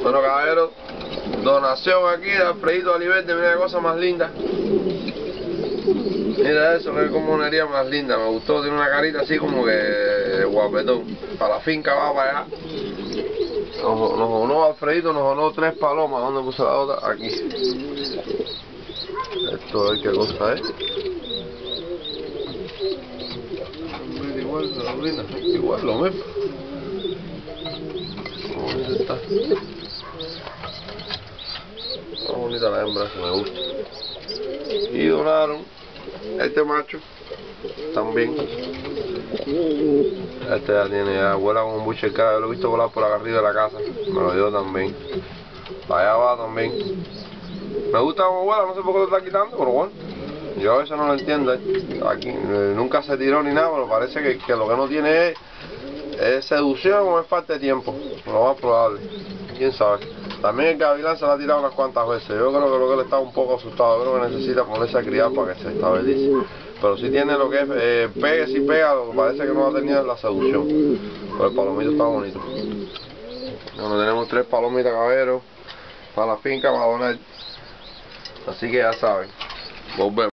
Bueno, caballero, donación aquí de Alfredito Aliberte. Mira qué cosa más linda. Mira eso, qué comonería más linda. Me gustó, tiene una carita así como que guapetón. Para la finca va para allá. Nos donó Alfredito, nos donó 3 palomas. ¿Dónde puse la otra? Aquí. Esto es qué cosa es. Igual lo mismo. ¿Dónde está? Está bonita la hembra, me gusta. Y donaron este macho también. Este ya tiene, vuela con un buche cara. Yo lo he visto volar por acá arriba de la casa. Me lo dio también. Para allá va también. Me gusta como vuela, no sé por qué lo está quitando, pero bueno. Yo a veces no lo entiendo. Aquí nunca se tiró ni nada, pero parece que lo que no tiene es seducción o es falta de tiempo. Lo más probable. Quién sabe. También el gavilán se la ha tirado unas cuantas veces. Yo creo que él está un poco asustado. Yo creo que necesita ponerse a criar para que se estabilice. Pero si tiene lo que es, pegue si pega, lo que parece que no ha tenido es la seducción. Pero el palomito está bonito. Bueno, tenemos 3 palomitas, caballeros, para la finca, para donar. Así que ya saben. Volvemos.